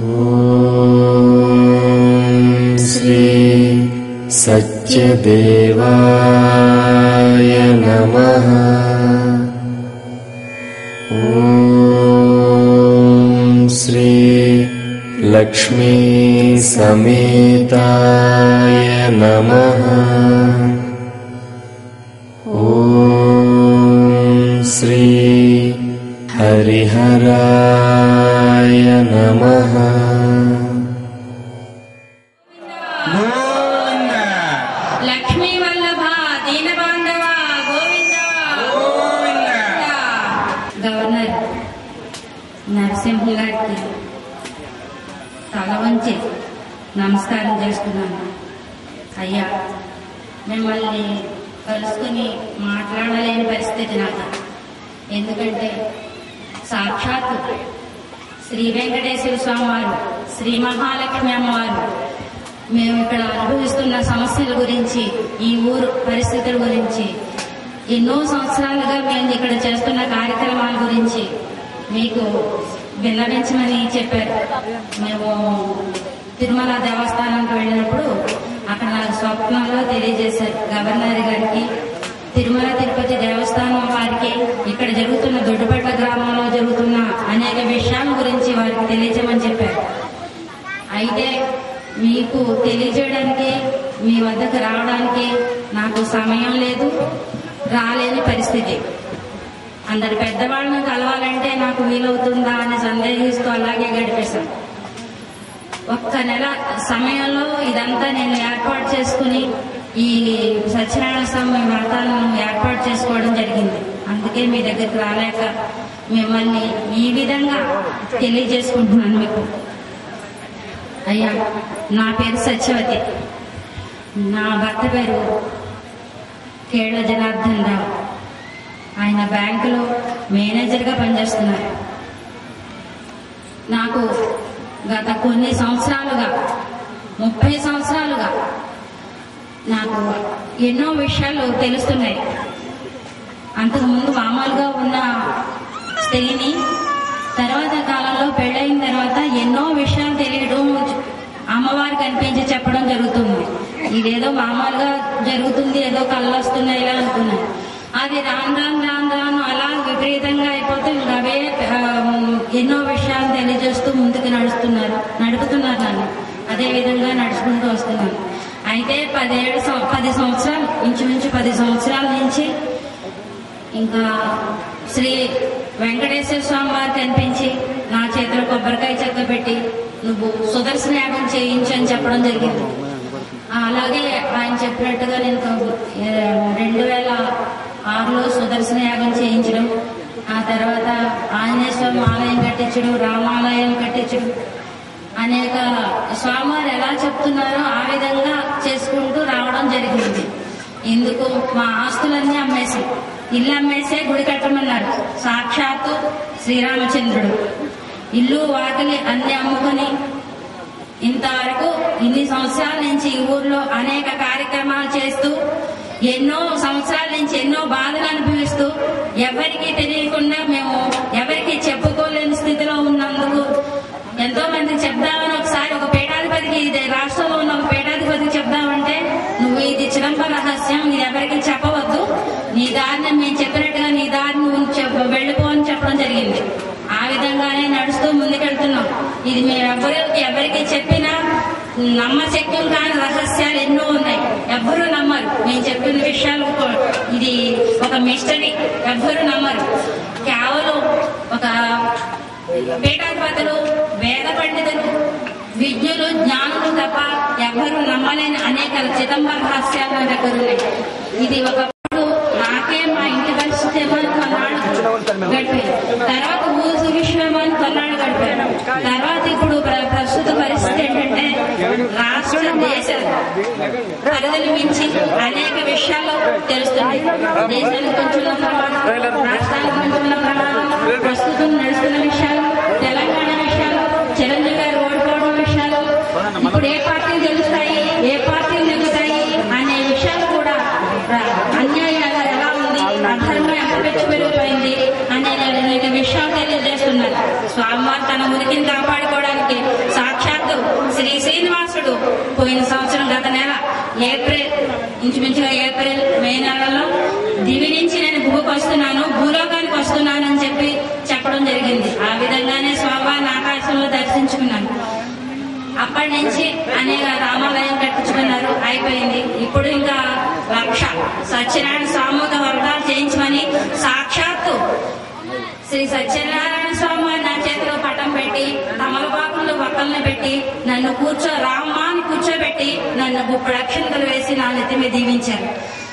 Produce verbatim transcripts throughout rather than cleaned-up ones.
ఓం శ్రీ సత్యదేవాయ నమః. ఓం శ్రీ లక్ష్మీ సమేతాయ నమః. ఓం శ్రీ హరిహరాయ నమః. లక్ష్మీ వల్లభ దీన బాంధవ గోవింద గోవింద. గవర్నర్ నరసింహ గారికి తల వంచి నమస్కారం చేస్తున్నాను. అయ్యా, మిమ్మల్ని కలుసుకుని మాట్లాడలేని పరిస్థితి నాకు. ఎందుకంటే సాక్షాత్తు శ్రీ వెంకటేశ్వర స్వామి వారు, శ్రీ మహాలక్ష్మి అమ్మవారు మేము ఇక్కడ అనుభవిస్తున్న సమస్యల గురించి, ఈ ఊరు పరిస్థితుల గురించి, ఎన్నో సంవత్సరాలుగా మేము ఇక్కడ చేస్తున్న కార్యక్రమాల గురించి మీకు విన్నవించమని చెప్పారు. మేము తిరుమల దేవస్థానానికి వెళ్ళినప్పుడు అక్కడ నాకు స్వప్నంలో తెలియజేశారు. గవర్నర్ గారికి, తిరుమల తిరుపతి దేవస్థానం వారికి ఇక్కడ జరుగుతున్న దొడ్డుపట్ల గ్రామంలో జరుగుతున్న అనేక విషయాల గురించి వారికి తెలియజేయమని చెప్పారు. అయితే మీకు తెలియజేయడానికి, మీ వద్దకు రావడానికి నాకు సమయం లేదు, రాలేని పరిస్థితి. అందరి పెద్దవాళ్ళని కలవాలంటే నాకు వీలవుతుందా అని సందేహిస్తూ అలాగే గడిపేశాను. ఒక్క నెల సమయంలో ఇదంతా నేను ఏర్పాటు చేసుకుని ఈ సత్యనారాయణ స్వామి వ్రతాలను ఏర్పాటు చేసుకోవడం జరిగింది. అందుకే మీ దగ్గరికి రాలేక మిమ్మల్ని ఈ విధంగా తెలియజేసుకుంటున్నాను మీకు. అయ్యా, నా పేరు సత్యవతి, నా భర్త పేరు కేళ్ల జనార్దన్ రావు. ఆయన బ్యాంకులో మేనేజర్గా పనిచేస్తున్నారు. నాకు గత కొన్ని సంవత్సరాలుగా, ముప్పై సంవత్సరాలుగా నాకు ఎన్నో విషయాలు తెలుస్తున్నాయి. అంతకుముందు మామూలుగా ఉన్న స్త్రీని తర్వాత కాలంలో పెళ్ళైన తర్వాత ఎన్నో విషయాలు తెలియడం, అమ్మవారు కనిపించి చెప్పడం జరుగుతుంది. ఇదేదో మామూలుగా జరుగుతుంది, ఏదో కళ్ళు వస్తున్నాయి ఇలా అనుకున్నాను. అది రాను రాను రాను రాను అలా విపరీతంగా అయిపోతే ఇంకా అవే ఎన్నో విషయాలు తెలియజేస్తూ ముందుకు నడుస్తున్నారు నడుపుతున్నారు నన్ను. అదే విధంగా నడుచుకుంటూ వస్తున్నాను. అయితే పదేడు పది సంవత్సరాలు ఇంచుమించు పది సంవత్సరాల నుంచి ఇంకా శ్రీ వెంకటేశ్వర స్వామి వారు కనిపించి నా చేతిలో కొబ్బరికాయ చెక్క పెట్టి నువ్వు సుదర్శన యాగం చేయించు అని చెప్పడం జరిగింది. అలాగే ఆయన చెప్పినట్టుగా నేను రెండు వేల ఆరులో సుదర్శన యాగం చేయించడం, ఆ తర్వాత ఆంజనేయ స్వామి ఆలయం కట్టించడం, రామాలయం కట్టించడం, అనేక స్వామివారు ఎలా చెప్తున్నారో ఆ విధంగా చేసుకుంటూ రావడం జరిగింది. ఇందుకు మా ఆస్తులన్నీ అమ్మేసి, ఇల్లు అమ్మేసే గుడి కట్టమన్నారు సాక్షాత్తు శ్రీరామచంద్రుడు. ఇల్లు వాకిలి అన్ని అమ్ముకొని ఇంతవరకు ఇన్ని సంవత్సరాల నుంచి ఈ ఊర్లో అనేక కార్యక్రమాలు చేస్తూ, ఎన్నో సంవత్సరాల నుంచి ఎన్నో బాధలు అనుభవిస్తూ, ఎవరికి తెలియకుండా మేము ఎవరికి చెప్పుకోలేని స్థితిలో ఉన్నందుకు ఎంతో మందికి చెప్దామని ఒకసారి ఒక పీఠాధిపతికి, ఇది రాష్ట్రంలో ఉన్న ఒక పీఠాధిపతికి చెప్దామంటే, నువ్వు ఇది చిదంబర రహస్యం, ఇది ఎవరికి చెప్పవద్దు, నీ దారిని మేము చెప్పినట్టుగా నీ దారిని నువ్వు వెళ్ళిపో అని చెప్పడం జరిగింది. ఆ విధంగానే నడుస్తూ ముందుకెళ్తున్నాం. ఇది మేము ఎవరికి ఎవరికి చెప్పినా నమ్మశక్యం కాని రహస్యాలు ఎన్నో ఉన్నాయి. ఎవ్వరూ నమ్మరు మేము చెప్పిన విషయాలు. ఇది ఒక మిస్టరీ, ఎవ్వరూ నమ్మరు. కేవలం ఒక పీఠాధిపతులు, వేద పండితులు, విజ్ఞులు, జ్ఞానులు తప్ప ఎవ్వరూ నమ్మలేని అనేక చిదంబర రహస్యాలు నా దగ్గర ఉన్నాయి. ఇది ఒకప్పుడు నాకే మా ఇంటి పరిస్థితి ఏమని కొన్నాళ్ళు గడిపారు, తర్వాత ఊసు విషయం అని కొన్నాళ్ళు గడిపారు. తర్వాత ఇప్పుడు ప్రస్తుత పరిస్థితి ఏంటంటే రాష్ట్ర దేశ పరిధిని మించి అనేక విషయాలు తెలుస్తున్నాయి. దేశానికి కొంచెం ప్రమాణం, రాష్ట్రానికి కొంచెం ప్రమాణం, ప్రస్తుతం నడుస్తున్న విషయాలు, తెలంగాణ విషయాలు, చిరంజీవి గారు ఓడిపోవడం విషయాలు, ఇప్పుడు ఏ పార్టీలు గెలుస్తాయి, ఏ పార్టీలు గెలుస్తాయి అనే విషయాలు కూడా, అన్యాయాలు ఎలా ఉంది, అధర్మం ఎంత పెంచి పెరిగిపోయింది అనే అనేక విషయాలు తెలియజేస్తున్నారు. స్వామివారు తన ఉనికిని కాపాడుకోవడానికి శ్రీ శ్రీనివాసుడు పోయిన సంవత్సరం గత నెల ఏప్రిల్ ఇంచుమించుగా ఏప్రిల్ మే నెలలో దివి నుంచి నేను భూమికి వస్తున్నాను, భూలోకానికి వస్తున్నాను అని చెప్పి చెప్పడం జరిగింది. ఆ విధంగానే స్వామివారిని ఆకాశంలో దర్శించుకున్నాను. అప్పటి నుంచి అనేక రామాలయం కట్టించుకున్నారు, అయిపోయింది. ఇప్పుడు ఇంకా లక్ష సత్యనారాయణ స్వామిగా వ్రతాలు చేయించమని సాక్షాత్తు శ్రీ సత్యనారాయణ స్వామి వారు నా చేతిలో పటం పెట్టి తమలపాకుల్లో పక్కలను పెట్టి నన్ను కూర్చో రామ్మా అని కూర్చోబెట్టి నన్ను గుప్పుడు అక్షంతలు వేసి నా నెత్తి మీద దీవించారు.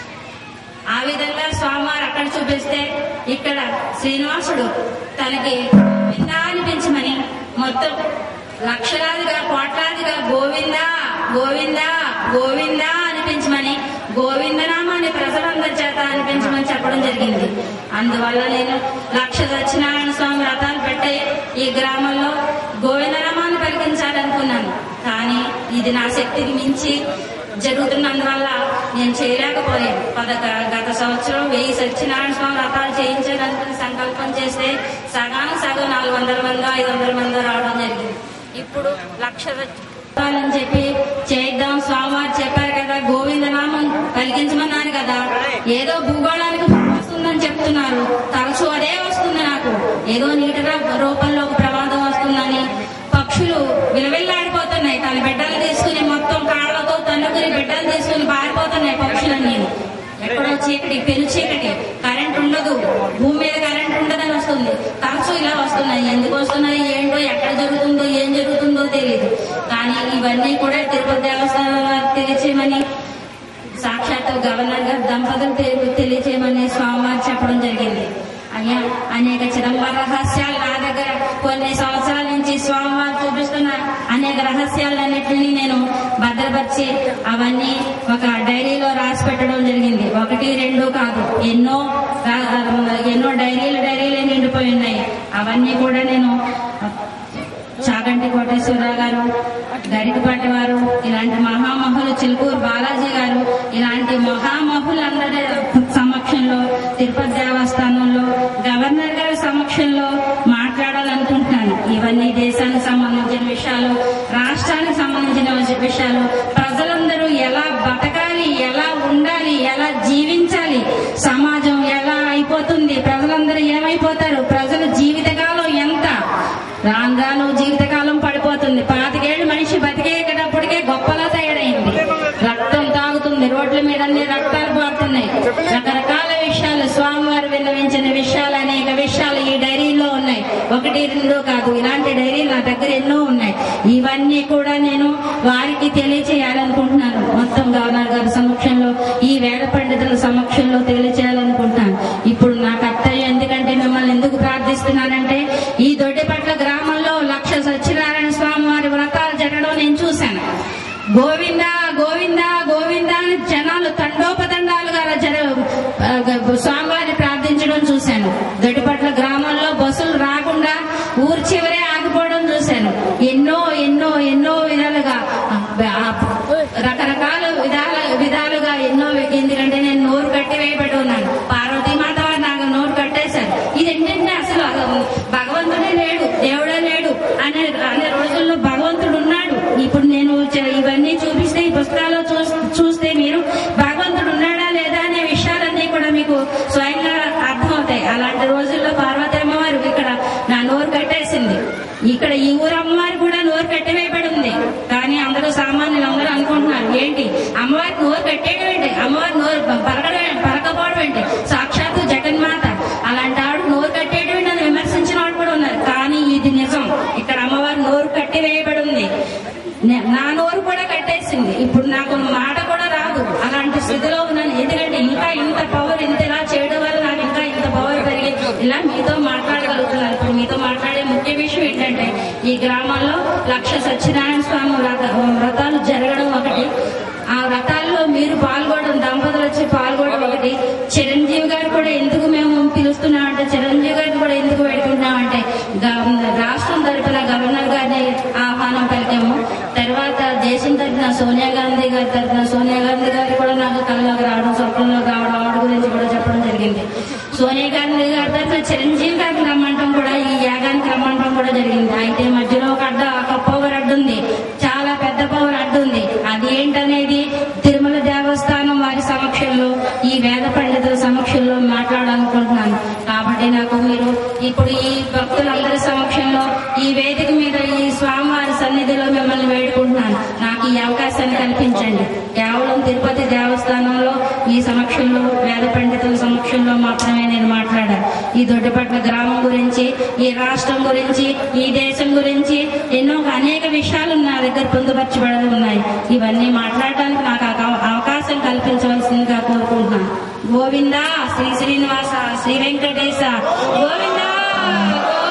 ఆ విధంగా స్వామివారు అక్కడ చూపిస్తే ఇక్కడ శ్రీనివాసుడు తనకి విందా అనిపించమని మొత్తం లక్షలాదిగా కోట్లాదిగా గోవిందా గోవిందా గోవిందా అనిపించమని గోవిందనామాన్ని ప్రజలందరి చేత అనిపించమని చెప్పడం జరిగింది. అందువల్ల నేను లక్ష సత్యనారాయణ స్వామి వ్రతాలు పెట్టే ఈ గ్రామంలో గోవిందనామాన్ని పలికించాలనుకున్నాను. కానీ ఇది నా శక్తికి మించి జరుగుతున్నందువల్ల నేను చేయలేకపోయాను. పదక గత సంవత్సరం వెయ్యి సత్యనారాయణ స్వామి వ్రతాలు చేయించాలనుకుని సంకల్పం చేస్తే సగాను సగం నాలుగు వందల మందో ఐదు వందల మందో రావడం జరిగింది. ఇప్పుడు లక్ష అని చెప్పి చేద్దాం, స్వామివారు చెప్పారు కదా గోవిందనామం కలిగించమన్నారు కదా, ఏదో భూగోళానికి వస్తుందని చెప్తున్నారు, తరచూ అదే వస్తుంది. నాకు ఏదో నీటి రూపంలో ప్రమాదం వస్తుందని పక్షులు విలవిల్లాడిపోతున్నాయి. తన బిడ్డలు తీసుకుని మొత్తం కాళ్లతో తన్నుకుని బిడ్డలు తీసుకుని పారిపోతున్నాయి పక్షులన్నీ. ఎక్కడో చీకటి, పెను చీకటి, కరెంట్ ఉండదు, భూమి మీద కరెంట్ ఉండదని వస్తుంది. తరచూ ఇలా వస్తున్నాయి. ఎందుకు వస్తున్నాయి ఏంటో, ఎక్కడ జరుగుతుందో ఏం జరుగుతుందో తెలియదు. కానీ ఇవన్నీ కూడా తిరుపతి దేవస్థానం వారికి తెలియచేయమని సాక్షాత్తు గవర్నర్ గారు దంపతులు తెలియచేయమని స్వామివారు చెప్పడం జరిగింది. అయ్యా అనేక చిదంబర రహస్యాలు నా దగ్గర కొన్ని సంవత్సరాల నుంచి స్వామివారు చూపిస్తున్న అనేక రహస్యాలన్నింటినీ నేను భద్రపరిచి అవన్నీ ఒక డైరీలో రాసి పెట్టడం జరిగింది. ఒకటి రెండు కాదు, ఎన్నో ఎన్నో డైరీలు డైరీలే నిండిపోయి ఉన్నాయి. అవన్నీ కూడా నేను చాగంటి కోటేశ్వరరావు గారు, గరికపాటి వారు, ఇలాంటి మహామహులు చిలుకూరు బాలాజీ గారు, ఇలాంటి మహామహులందరి సమక్షంలో తిరుపతి దేవస్థానంలో గవర్నర్ గారి సమక్షంలో మాట్లాడాలనుకుంటున్నాను. ఇవన్నీ దేశానికి సంబంధించిన విషయాలు, రాష్ట్రానికి సంబంధించిన విషయాలు, ప్రజలందరూ ఎలా బతకాలి, ఎలా ఉండాలి, ఎలా జీవించాలి, సమాజం ఎలా అయిపోతుంది, ప్రజలందరూ ఏమైపోతారు, ప్రజల జీవితకాలం ఎంత రాను రాను జీవితకాలం పడిపోతుంది. పాతికేళ్ళు మనిషి బతికేటప్పటికే గొప్పలా తయారైంది. రక్తం తాగుతుంది, రోడ్ల మీద అన్ని రక్తాలు పారుతున్నాయి. రకరకాల విషయాలు స్వామివారు విన్నవించిన విషయాలు, అనేక విషయాలు ఈ డైరీలో ఉన్నాయి. ఒకటి రెండు కాదు, ఇలాంటి డైరీలు నా దగ్గర ఎన్నో ఉన్నాయి. ఇవన్నీ కూడా నేను వారికి తెలియచేయాలనుకుంటున్నాను. మొత్తం గవర్నర్ గారి సమక్షంలో, ఈ వేద పండితుల సమక్షంలో తెలియచేయాలనుకుంటున్నాను. ఇప్పుడు నా కర్తవ్యం, ఎందుకంటే మిమ్మల్ని ఎందుకు ప్రార్థిస్తున్నానంటే ఈ దొడ్డిపట్ల గ్రామంలో లక్ష సత్యనారాయణ స్వామి వారి వ్రతాలు జరగడం నేను చూశాను. గోవింద గోవింద గోవింద అని జనాలు తండోపతండాలుగా జర స్వామివారిని ప్రార్థించడం చూశాను. దొడ్డిపట్ల గ్రామంలో బస్సులు రాకుండా ఊరి చివరే ఆగిపోవడం చూశాను. ఎన్నో ఎన్నో ఎన్నో విధాలుగా రకరకాల విధాల విధాలుగా ఎన్నో, ఎందుకంటే నేను నోరు కట్టి వేయబడి ఉన్నాను. పార్వతీమాత వారు నాకు నోరు కట్టేశారు. ఇది ఏంటంటే అసలు భగవంతుడే లేడు, దేవుడే లేడు అనే అనే రోజుల్లో భగవంతుడు ఉన్నాడు. ఇప్పుడు నేను ఇవన్నీ చూపిస్తే, ఈ పుస్తకాల్లో చూస్తే మీరు భగవంతుడు ఉన్నాడా లేదా అనే విషయాలన్నీ కూడా మీకు స్వయంగా అర్థమవుతాయి. అలాంటి రోజుల్లో పార్వతి అమ్మవారు ఇక్కడ నా నోరు కట్టేసింది. ఇక్కడ ఈ ఊరు అమ్మవారు కూడా నోరు కట్టివేయబడి ఉంది. కానీ అందరూ సామాన్యులు అందరూ అనుకుంటున్నారు, ఏంటి అమ్మవారి నోరు కట్టేయడం ఏంటి, అమ్మవారి నోరు పరగడం పరకపోవడం ఏంటి, సాక్షాత్తు జగన్మాత, అలాంటి ఆవిడ నోరు కట్టేయడం ఏంటి అని విమర్శించిన వాడు కూడా ఉన్నారు. కానీ ఇది నిజం. ఇక్కడ అమ్మవారి నోరు కట్టి వేయబడి ఉంది. నా నోరు కూడా కట్టేసింది. ఇప్పుడు నాకు మాట కూడా రాదు. అలాంటి స్థితిలో ఉన్నాను. ఎందుకంటే ఇంకా ఇంత పవర్, ఇంత ఇలా చేయడం వల్ల నాకు ఇంకా ఇంత పవర్ పెరిగి ఇలా మీతో మాట్లాడగలుగుతున్నాను. ఇప్పుడు మీతో మాట్లాడే ముఖ్య విషయం ఏంటంటే ఈ గ్రామంలో లక్ష సత్యనారాయణ స్వామి వ్రత వ్రతాలు జరగడం ఒకటి, ఆ వ్రతాల్లో మీరు పాల్గొనడం, దంపతులు వచ్చి పాల్గొనడం ఒకటి. చిరంజీవి గారు కూడా ఎందుకు మేము పిలుస్తున్నామంటే, చిరంజీవి గారిని కూడా ఎందుకు పెట్టుకుంటున్నామంటే రాష్ట్రం తరఫున గవర్నర్ గారిని ఆహ్వానం పలికాము. తర్వాత దేశం తరఫున సోనియా గాంధీ గారి తరఫున సోనియా గాంధీ గారు కూడా నాకు కళ్ళలోకి రావడం, స్వప్నంలోకి రావడం, ఆవిడ గురించి కూడా చెప్పడం జరిగింది. సోనియా గాంధీ గారి తరఫున చిరంజీవి గారికి రమ్మంటం కూడా, ఈ యాగానికి రమ్మంటం కూడా జరిగింది. అయితే మధ్యలో ఒక అడ్డ ఒక పోగర్ అడ్డు ఉంది, చాలా ఈ వేద పండితుల సమక్షంలో మాట్లాడాలనుకుంటున్నాను. కాబట్టి నాకు మీరు ఇప్పుడు ఈ భక్తులందరి సమక్షంలో ఈ వేదిక మీద ఈ స్వామివారి సన్నిధిలో మిమ్మల్ని వేడుకుంటున్నాను. నాకు ఈ అవకాశాన్ని కల్పించండి. కేవలం తిరుపతి దేవస్థానంలో ఈ సమక్షంలో వేద పండితుల సమక్షంలో మాత్రమే నేను మాట్లాడాను. ఈ దొడ్డిపట్ల గ్రామం గురించి, ఈ రాష్ట్రం గురించి, ఈ దేశం గురించి ఎన్నో అనేక విషయాలు నా దగ్గర పొందుపరచబడి ఉన్నాయి. ఇవన్నీ మాట్లాడడానికి నాకు అవకాశం కల్పించవలసిందిగా కోరుకుంటున్నాను. గోవిందా శ్రీ శ్రీనివాస శ్రీ వెంకటేశ గోవిందా.